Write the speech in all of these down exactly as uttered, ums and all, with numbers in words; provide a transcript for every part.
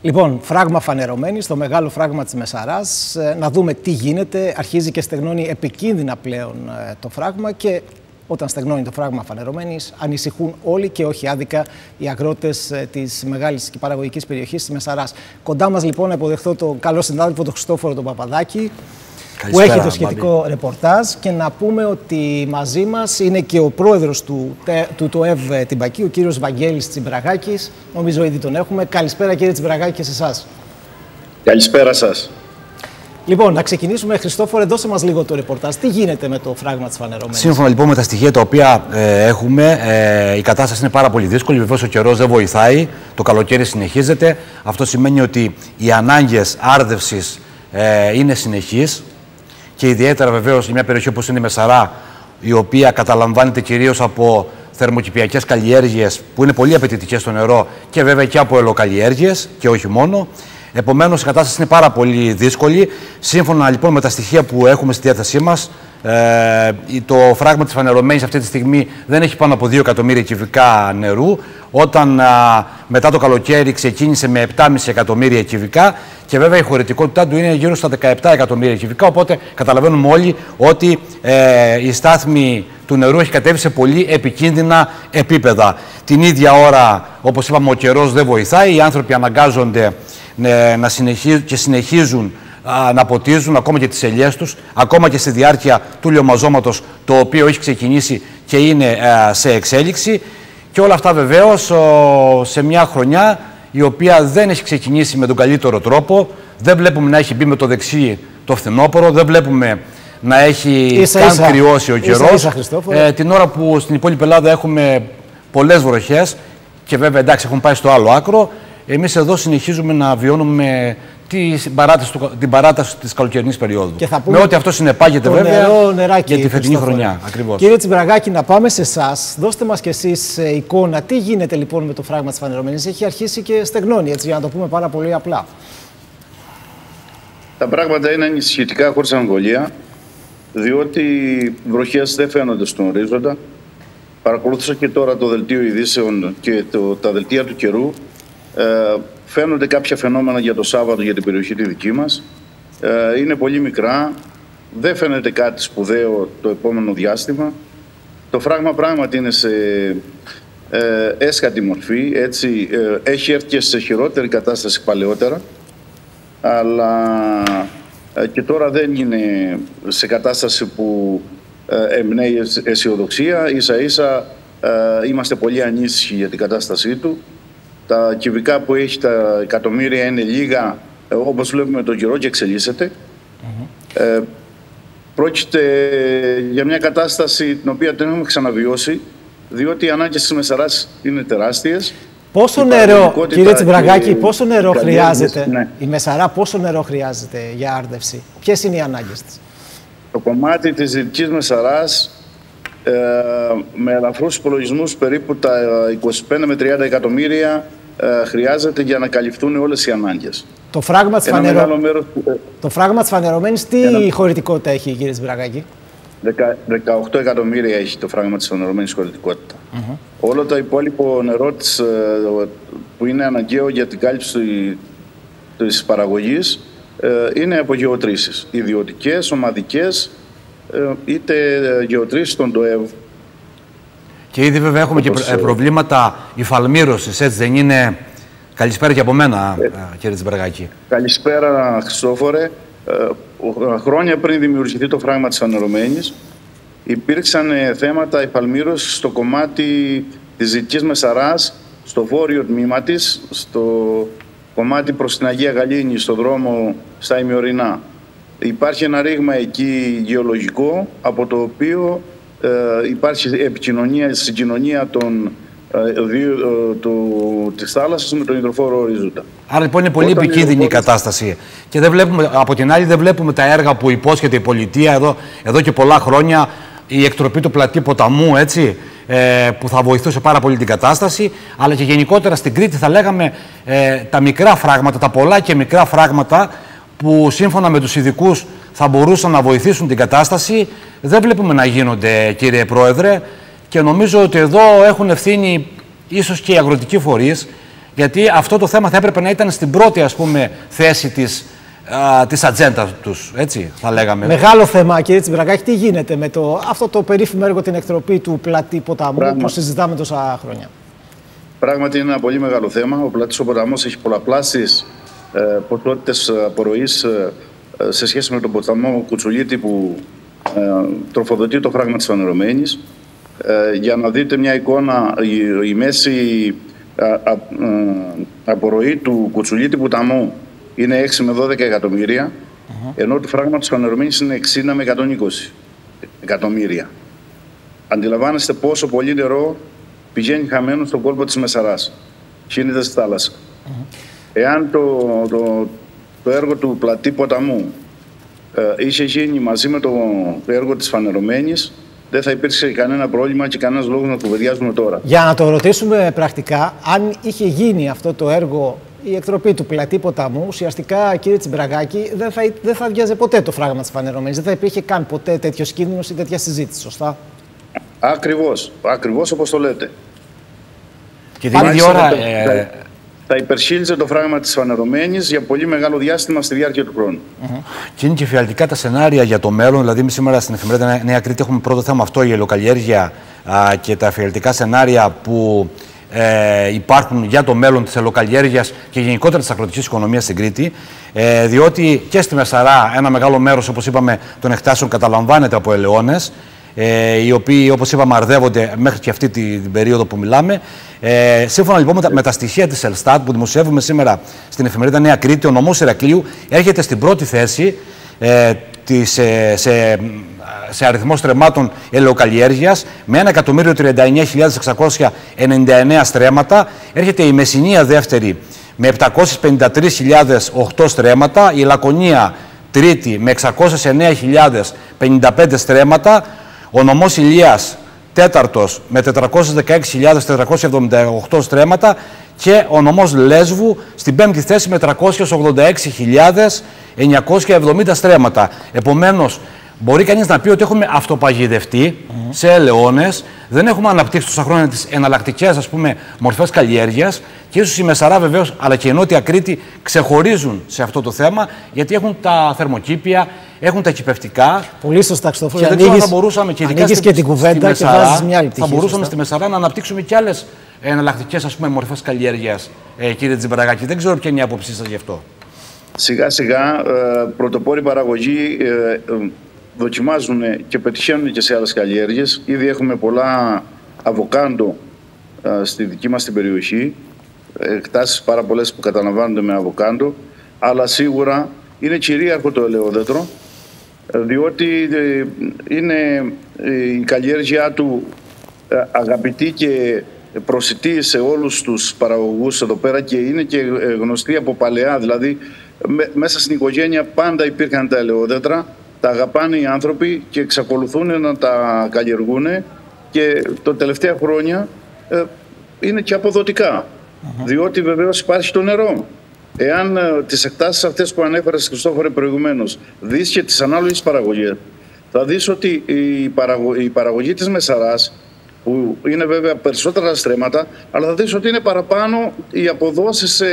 Λοιπόν, φράγμα φανερωμένη, στο μεγάλο φράγμα της Μεσαράς. Να δούμε τι γίνεται. Αρχίζει και στεγνώνει επικίνδυνα πλέον το φράγμα και όταν στεγνώνει το φράγμα φανερωμένης ανησυχούν όλοι και όχι άδικα οι αγρότες της μεγάλης και παραγωγικής περιοχής της Μεσαράς. Κοντά μας λοιπόν να υποδεχθώ τον καλό συνάδελφο τον Χριστόφορο τον Παπαδάκη, που έχει το σχετικό Μπάμπη. ρεπορτάζ, και να πούμε ότι μαζί μας είναι και ο πρόεδρος του, του ΤΟΕΒ Τυμπακή, ο κύριος Βαγγέλης Τσιμπραγάκης. Νομίζω ήδη τον έχουμε. Καλησπέρα κύριε Τσιμπραγάκη και σε εσάς. Καλησπέρα σας. Λοιπόν, να ξεκινήσουμε. Χριστόφορε, δώσε μας λίγο το ρεπορτάζ. Τι γίνεται με το φράγμα της φανερωμένης? Σύμφωνα λοιπόν με τα στοιχεία τα οποία ε, έχουμε, ε, η κατάσταση είναι πάρα πολύ δύσκολη. Βεβαίως ο καιρός δεν βοηθάει. Το καλοκαίρι συνεχίζεται. Αυτό σημαίνει ότι οι ανάγκες άρδευσης ε, είναι συνεχείς. Και ιδιαίτερα βεβαίως για μια περιοχή όπως είναι η Μεσαρά, η οποία καταλαμβάνεται κυρίως από θερμοκηπιακές καλλιέργειες που είναι πολύ απαιτητικές στο νερό και βέβαια και από ελαιοκαλλιέργειες και όχι μόνο. Επομένως η κατάσταση είναι πάρα πολύ δύσκολη. Σύμφωνα λοιπόν με τα στοιχεία που έχουμε στη διάθεσή μας, ε, το φράγμα της φανερωμένης αυτή τη στιγμή δεν έχει πάνω από δύο εκατομμύρια κυβικά νερού, όταν α, μετά το καλοκαίρι ξεκίνησε με επτά κόμμα πέντε εκατομμύρια κυβικά και βέβαια η χωρητικότητά του είναι γύρω στα δεκαεπτά εκατομμύρια κυβικά, οπότε καταλαβαίνουμε όλοι ότι ε, η στάθμη του νερού έχει κατέβει σε πολύ επικίνδυνα επίπεδα. Την ίδια ώρα, όπως είπαμε, ο καιρός δεν βοηθάει, οι άνθρωποι αναγκάζονται ε, να συνεχίζουν και συνεχίζουν α, να ποτίζουν ακόμα και τις ελιές τους, ακόμα και στη διάρκεια του λιωμαζώματος, το οποίο έχει ξεκινήσει και είναι ε, σε εξέλιξη. Και όλα αυτά βεβαίως σε μια χρονιά η οποία δεν έχει ξεκινήσει με τον καλύτερο τρόπο. Δεν βλέπουμε να έχει μπει με το δεξί το φθινόπωρο, δεν βλέπουμε να έχει ίσα, καν ίσα, κρυώσει ο καιρός. Ε, την ώρα που στην υπόλοιπη Ελλάδα έχουμε πολλές βροχές και βέβαια εντάξει έχουν πάει στο άλλο άκρο, εμείς εδώ συνεχίζουμε να βιώνουμε την παράταση, την παράταση της καλοκαιρινής περίοδου. Με ό,τι αυτό συνεπάγεται βέβαια νερό, νεράκι, για τη φετινή χρονιά. Ακριβώς. Κύριε Τσιμπραγάκη, να πάμε σε εσάς. Δώστε μας κι εσείς εικόνα. Τι γίνεται λοιπόν με το φράγμα της φανερωμένης? Έχει αρχίσει και στεγνώνει, έτσι, για να το πούμε πάρα πολύ απλά. Τα πράγματα είναι ανησυχητικά χωρίς αμφιβολία, διότι βροχές δεν φαίνονται στον ορίζοντα. Παρακολούθησα και τώρα το δελτίο ειδήσεων και το, τα δελτία του καιρού. Ε, Φαίνονται κάποια φαινόμενα για το Σάββατο για την περιοχή τη δική μας. Ε, είναι πολύ μικρά. Δεν φαίνεται κάτι σπουδαίο το επόμενο διάστημα. Το φράγμα πράγματι είναι σε ε, έσχατη μορφή. Έτσι, ε, έχει έρθει και σε χειρότερη κατάσταση παλαιότερα. Αλλά ε, και τώρα δεν είναι σε κατάσταση που ε, εμπνέει αισιοδοξία. Ίσα ίσα ε, είμαστε πολύ ανήσυχοι για την κατάστασή του. Τα κυβικά που έχει τα εκατομμύρια είναι λίγα, όπως βλέπουμε τον καιρό και εξελίσσεται. Mm-hmm. ε, πρόκειται για μια κατάσταση την οποία δεν έχουμε ξαναβιώσει, διότι οι ανάγκες της Μεσαράς είναι τεράστιες. Πόσο νερό, κύριε Τσιμπραγάκη, πόσο νερό χρειάζεται, ναι. η Μεσαρά πόσο νερό χρειάζεται για άρδευση? Ποιες είναι οι ανάγκες της? Το κομμάτι της Δυτικής Μεσαράς, Ε, με ελαφρούς υπολογισμούς, περίπου τα είκοσι πέντε με τριάντα εκατομμύρια ε, χρειάζεται για να καλυφθούν όλες οι ανάγκες. Το φράγμα της, φανερο... μέρος... το φράγμα της φανερωμένης τι Ένα... χωρητικότητα έχει, κύριε Τσιμπραγάκη? δεκαοκτώ εκατομμύρια έχει το φράγμα της φανερωμένης χωρητικότητα. Mm-hmm. Όλο το υπόλοιπο νερό της, που είναι αναγκαίο για την κάλυψη της παραγωγής ε, είναι από γεωτρήσεις, ιδιωτικές, ομαδικές, είτε γεωτρήσεις στον ΤΟΕΒ. Και ήδη βέβαια έχουμε όπως... και προβλήματα υφαλμήρωσης, έτσι δεν είναι? Καλησπέρα και από μένα, ε, κύριε Τσιμπραγάκη. Καλησπέρα, Χριστόφορε. Ε, χρόνια πριν δημιουργηθεί το φράγμα της φανερωμένης, υπήρξαν θέματα υφαλμήρωσης στο κομμάτι της Δυτικής Μεσαράς, στο βόρειο τμήμα της, στο κομμάτι προς την Αγία Γαλήνη, στο δρόμο στα ημιορεινά. Υπάρχει ένα ρήγμα εκεί γεωλογικό, από το οποίο ε, υπάρχει επικοινωνία, συγκοινωνία των, ε, δύο, ε, το, της θάλασσας με τον υδροφόρο ορίζοντα. Άρα λοιπόν είναι πολύ Όταν επικίνδυνη η κατάσταση. Και δεν βλέπουμε, από την άλλη δεν βλέπουμε τα έργα που υπόσχεται η πολιτεία εδώ, εδώ και πολλά χρόνια, η εκτροπή του πλατή ποταμού, έτσι, ε, που θα βοηθούσε πάρα πολύ την κατάσταση, αλλά και γενικότερα στην Κρήτη θα λέγαμε ε, τα μικρά φράγματα, τα πολλά και μικρά φράγματα, που σύμφωνα με τους ειδικούς θα μπορούσαν να βοηθήσουν την κατάσταση, δεν βλέπουμε να γίνονται, κύριε Πρόεδρε, και νομίζω ότι εδώ έχουν ευθύνη ίσως και οι αγροτικοί φορείς Γιατί αυτό το θέμα θα έπρεπε να ήταν στην πρώτη, ας πούμε, θέση της, α, της ατζέντα τους, έτσι θα λέγαμε. Μεγάλο θέμα, κύριε Τσιμπρακάκη, τι γίνεται με το, αυτό το περίφημο έργο, την εκτροπή του πλατή ποταμού, Πράγμα. που συζητάμε τόσα χρόνια. Πράγματι είναι ένα πολύ μεγάλο θέμα. Ο πλατής ο ποταμός έχει πολλαπλάσεις ε, ποσότητες απορροής ε, σε σχέση με τον ποταμό Κουτσουλίτη που ε, τροφοδοτεί το φράγμα της Φανερωμένης. Ε, για να δείτε μια εικόνα, η, η μέση α, α, α, απορροή του Κουτσουλίτη ποταμού είναι έξι με δώδεκα εκατομμύρια, uh-huh. ενώ το φράγμα της Φανερωμένης είναι εξήντα με εκατόν είκοσι εκατομμύρια. Αντιλαμβάνεστε πόσο πολύ νερό πηγαίνει χαμένο στον κόλπο της Μεσαράς, χύνεται στη θάλασσα. Uh-huh. Εάν το, το, το έργο του πλατή ποταμού ε, είχε γίνει μαζί με το έργο της Φανερωμένης, δεν θα υπήρξε κανένα πρόβλημα και κανένας λόγος να κουβεντιάζουμε τώρα. Για να το ρωτήσουμε πρακτικά, αν είχε γίνει αυτό το έργο, η εκτροπή του πλατή ποταμού, ουσιαστικά, κύριε Τσιμπρακάκη, δεν θα, δεν θα αδειάζε ποτέ το φράγμα της Φανερωμένης. Δεν θα υπήρχε καν ποτέ τέτοιος κίνδυνος ή τέτοια συζήτηση, σωστά? Ακριβώς, ακριβώς όπως το λέτε. Και την ίδια ώρα... Ε... θα υπερσύλλιζε το φράγμα της Φανερωμένης για πολύ μεγάλο διάστημα στη διάρκεια του χρόνου. Mm-hmm. Και είναι και φιαλτικά τα σενάρια για το μέλλον. Δηλαδή, σήμερα στην εφημερίδα Νέα Κρήτη έχουμε πρώτο θέμα αυτό, η ελαιοκαλλιέργεια α, και τα φιαλτικά σενάρια που ε, υπάρχουν για το μέλλον της ελαιοκαλλιέργειας και γενικότερα της αγροτικής οικονομίας στην Κρήτη. Ε, διότι και στη Μεσαρά ένα μεγάλο μέρος, όπως είπαμε, των εκτάσεων καταλαμβάνεται από ελαιώνες, ε, οι οποίοι, όπως είπαμε, αρδεύονται μέχρι και αυτή την, την περίοδο που μιλάμε. Ε, σύμφωνα λοιπόν με τα, με τα στοιχεία της Ελστάτ που δημοσιεύουμε σήμερα στην εφημερίδα Νέα Κρήτη, ο νομός Ηρακλείου έρχεται στην πρώτη θέση ε, της, ε, σε, σε αριθμό στρεμμάτων ελαιοκαλλιέργειας με ένα εκατομμύριο τριάντα εννέα χιλιάδες εξακόσια ενενήντα εννέα στρέμματα. Έρχεται η Μεσσηνία δεύτερη με επτακόσιες πενήντα τρεις χιλιάδες οκτώ στρέμματα, η Λακωνία τρίτη με εξακόσιες εννέα χιλιάδες πενήντα πέντε στρέμματα, ο νομός Ηλίας τέταρτος με τετρακόσιες δεκαέξι χιλιάδες τετρακόσια εβδομήντα οκτώ στρέμματα και ο νομός Λέσβου στην πέμπτη θέση με τριακόσιες ογδόντα έξι χιλιάδες εννιακόσια εβδομήντα στρέμματα. Επομένως, μπορεί κανείς να πει ότι έχουμε αυτοπαγιδευτεί mm-hmm. σε ελαιώνες, δεν έχουμε αναπτύξει τόσα χρόνια τις εναλλακτικές, ας πούμε, μορφές καλλιέργειας και ίσως η Μεσαρά βεβαίως, αλλά και η Νότια Κρήτη ξεχωρίζουν σε αυτό το θέμα, γιατί έχουν τα θερμοκήπια, έχουν τα κυπευτικά. Πολύ σωστά, Χριστόφορο. Και δεν ξέρω αν θα μπορούσαμε και ειδικά στη, και την κουβέντα στη Μεσαρά, και μια άλλη πτυχή, θα μπορούσαμε σωστά. στη Μεσαρά να αναπτύξουμε και άλλες εναλλακτικές, ας πούμε, μορφές καλλιέργειας, ε, κύριε Τσιμπρακάκη. Δεν ξέρω ποια είναι η άποψή σας γι' αυτό. Σιγά σιγά ε, πρωτοπόροι παραγωγοί ε, ε, δοκιμάζουν και πετυχαίνουν και σε άλλες καλλιέργειες. Ήδη έχουμε πολλά αβοκάντο ε, στη δική μας την περιοχή. Εκτάσεις πάρα πολλές που καταλαμβάνονται με αβοκάντο. Αλλά σίγουρα είναι κυρίαρχο το ελαιόδεντρο, διότι είναι η καλλιέργειά του αγαπητή και προσιτή σε όλους τους παραγωγούς εδώ πέρα και είναι και γνωστή από παλαιά. Δηλαδή μέσα στην οικογένεια πάντα υπήρχαν τα ελαιόδεντρα, τα αγαπάνε οι άνθρωποι και εξακολουθούν να τα καλλιεργούν και τα τελευταία χρόνια είναι και αποδοτικά, uh-huh. διότι βεβαίως υπάρχει το νερό. Εάν ε, τις εκτάσεις αυτές που ανέφερες, Χριστόφορε, προηγουμένως, δεις και τις ανάλογες παραγωγές, θα δεις ότι η, παραγω... η παραγωγή της Μεσαράς, που είναι βέβαια περισσότερα στρέμματα, αλλά θα δεις ότι είναι παραπάνω οι αποδόσεις σε,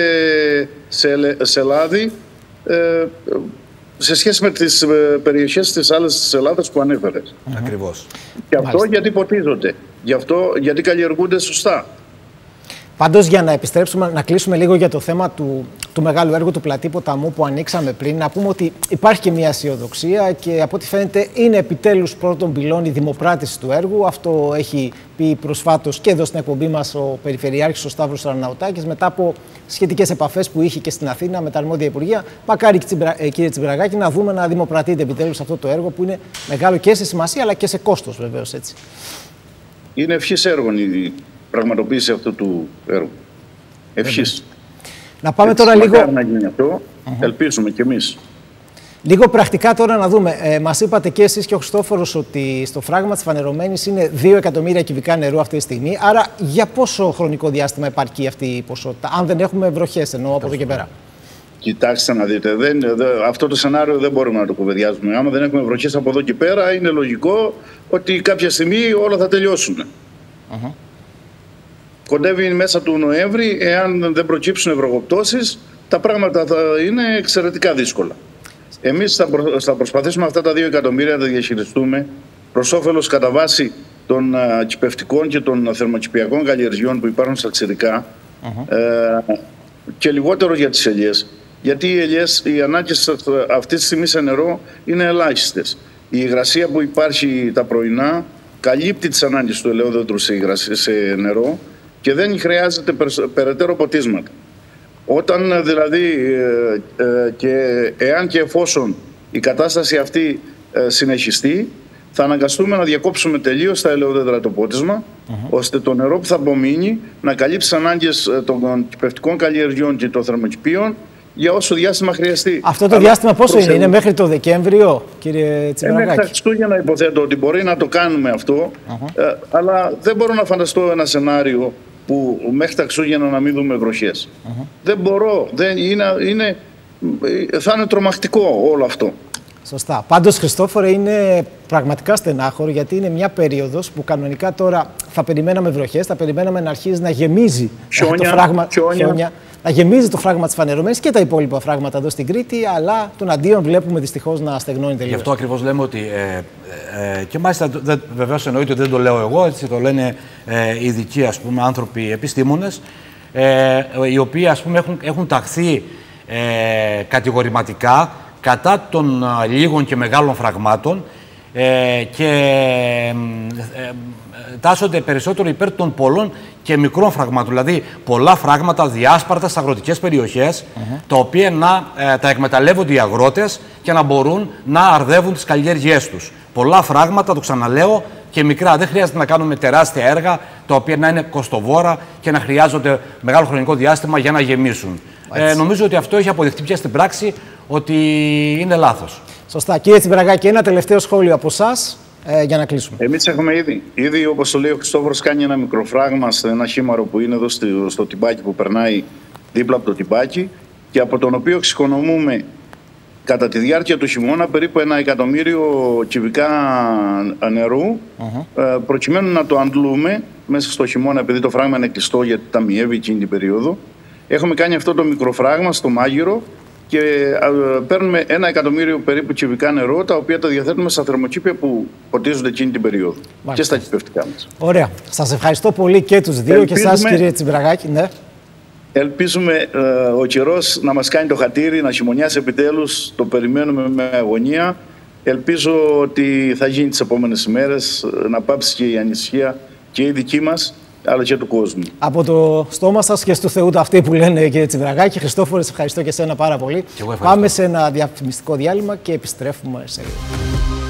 σε... σε λάδι ε, σε σχέση με τις ε, περιοχές της άλλης της Ελλάδας που ανέφερες. Mm-hmm. Ακριβώς. Και αυτό Μάλιστα. γιατί ποτίζονται, γι' αυτό γιατί καλλιεργούνται σωστά. Πάντως, για να επιστρέψουμε, να κλείσουμε λίγο για το θέμα του, του μεγάλου έργου του πλατή ποταμού που ανοίξαμε πριν, να πούμε ότι υπάρχει και μια αισιοδοξία και από ό,τι φαίνεται είναι επιτέλους πρώτον πυλών η δημοπράτηση του έργου. Αυτό έχει πει προσφάτως και εδώ στην εκπομπή μας ο Περιφερειάρχης ο Σταύρος Αρναουτάκης μετά από σχετικές επαφές που είχε και στην Αθήνα με τα αρμόδια υπουργεία. Μακάρι, κύριε Τσιμπρακάκη, να δούμε να δημοπρατείται επιτέλους αυτό το έργο που είναι μεγάλο και σε σημασία αλλά και σε κόστος, βεβαίως, έτσι. Είναι ευχής έργων η πραγματοποίηση αυτού του έργου. Ευχής. Να πάμε Έτσι, τώρα λίγο... να γίνει αυτό, uh-huh. ελπίζουμε κι εμείς. Λίγο πρακτικά τώρα να δούμε. Ε, μας είπατε και εσείς και ο Χριστόφορος ότι στο φράγμα της Φανερωμένης είναι δύο εκατομμύρια κυβικά νερού αυτή τη στιγμή. Άρα για πόσο χρονικό διάστημα επαρκεί αυτή η ποσότητα, αν δεν έχουμε βροχές, εννοώ από εδώ και πέρα? Κοιτάξτε να δείτε, δεν, δε, αυτό το σενάριο δεν μπορούμε να το κουβεντιάζουμε. Άμα δεν έχουμε βροχές από εδώ και πέρα, είναι λογικό ότι κάποια στιγμή όλα θα τελειώσουν. Uh-huh. κοντεύει μέσα του Νοέμβρη, εάν δεν προκύψουν ευρωγοπτώσεις, τα πράγματα θα είναι εξαιρετικά δύσκολα. Εμείς θα, προ, θα προσπαθήσουμε αυτά τα δύο εκατομμύρια να τα διαχειριστούμε προς όφελος κατά βάση των α, κυπευτικών και των θερμοκηπιακών καλλιεργειών που υπάρχουν στα ξηρικά, uh-huh. ε, και λιγότερο για τις ελιές. Γιατί οι ελιές, οι ανάγκες αυτή τη στιγμή σε νερό είναι ελάχιστες. Η υγρασία που υπάρχει τα πρωινά καλύπτει τις ανάγκες του ελαιόδεντρου σε, σε νερό και δεν χρειάζεται περαιτέρω ποτίσματα. Όταν δηλαδή ε, ε, και εάν και εφόσον η κατάσταση αυτή ε, συνεχιστεί, θα αναγκαστούμε να διακόψουμε τελείως τα ελαιόδεντρα το πότισμα, uh-huh. ώστε το νερό που θα απομείνει να καλύψει τις ανάγκες των κυπευτικών καλλιεργειών και των θερμοκηπίων για όσο διάστημα χρειαστεί. Αυτό το Αλλά διάστημα πόσο προσέχει. είναι, είναι μέχρι το Δεκέμβριο, κύριε Τσιμπραγάκη? Ε, μέχρι τα Χριστούγεννα υποθέτω ότι μπορεί να το κάνουμε αυτό, uh-huh. ε, αλλά δεν μπορώ να φανταστώ ένα σενάριο που μέχρι τα Χριστούγεννα να μην δούμε βροχές. Uh-huh. Δεν μπορώ, δεν, είναι, είναι, θα είναι τρομακτικό όλο αυτό. Σωστά. Πάντως, Χριστόφορε, είναι πραγματικά στενάχωρο, γιατί είναι μια περίοδος που κανονικά τώρα θα περιμέναμε βροχές, θα περιμέναμε να αρχίζει να γεμίζει χιόνια, το φράγμα, χιόνια. χιόνια, να γεμίζει το φράγμα της φανερωμένης και τα υπόλοιπα φράγματα εδώ στην Κρήτη, αλλά τον αντίον βλέπουμε δυστυχώς να στεγνώνει τελείως. Γι' αυτό ακριβώς λέμε ότι, ε, ε, και μάλιστα βεβαίως εννοείται ότι δεν το λέω εγώ, έτσι το λένε ε, ειδικοί, ας πούμε, άνθρωποι, επιστήμονες, ε, οι οποίοι, ας πούμε, έχουν, έχουν ταχθεί ε, κατηγορηματικά κατά των uh, λίγων και μεγάλων φραγμάτων ε, και ε, ε, τάσσονται περισσότερο υπέρ των πολλών και μικρών φραγμάτων. Δηλαδή, πολλά φράγματα διάσπαρτα στις αγροτικές περιοχές, uh-huh. τα οποία να ε, τα εκμεταλλεύονται οι αγρότες και να μπορούν να αρδεύουν τις καλλιέργειές τους. Πολλά φράγματα, το ξαναλέω, και μικρά. Δεν χρειάζεται να κάνουμε τεράστια έργα, τα οποία να είναι κοστοβόρα και να χρειάζονται μεγάλο χρονικό διάστημα για να γεμίσουν. Ε, νομίζω ότι αυτό έχει αποδειχτεί πια στην πράξη ότι είναι λάθος. Σωστά. Κύριε Τσιμπραγάκη, ένα τελευταίο σχόλιο από εσάς ε, για να κλείσουμε. Εμείς έχουμε ήδη, ήδη όπως το λέει ο Χριστόφορος, κάνει ένα μικροφράγμα σε ένα χήμαρο που είναι εδώ στο, στο τυμπάκι που περνάει δίπλα από το τυμπάκι και από τον οποίο εξοικονομούμε κατά τη διάρκεια του χειμώνα περίπου ένα εκατομμύριο κυβικά νερού, uh-huh. προκειμένου να το αντλούμε μέσα στο χειμώνα, επειδή το φράγμα είναι κλειστό γιατί ταμιεύει εκείνη την περίοδο. Έχουμε κάνει αυτό το μικροφράγμα στο Μάγειρο και παίρνουμε ένα εκατομμύριο περίπου κυβικά νερό, τα οποία τα διαθέτουμε στα θερμοκήπια που ποτίζονται εκείνη την περίοδο. Μάλιστα. Και στα κυπευτικά μας. Ωραία. Σας ευχαριστώ πολύ και τους δύο. Ελπίζουμε, και εσάς, κύριε Τσιμπραγάκη. Ναι. Ελπίζουμε ε, ο καιρός να μας κάνει το χατήρι, να χειμωνιάσει επιτέλους. Το περιμένουμε με αγωνία. Ελπίζω ότι θα γίνει τις επόμενες ημέρες, να πάψει και η ανησυχία και η δική μας, αλλά και του κόσμου. Από το στόμα σας και στο Θεού το αυτοί που λένε, κύριε Τσιμπραγάκη. Χριστόφορε, σε ευχαριστώ και εσένα πάρα πολύ. Πάμε σε ένα διαφημιστικό διάλειμμα και επιστρέφουμε σε λίγο.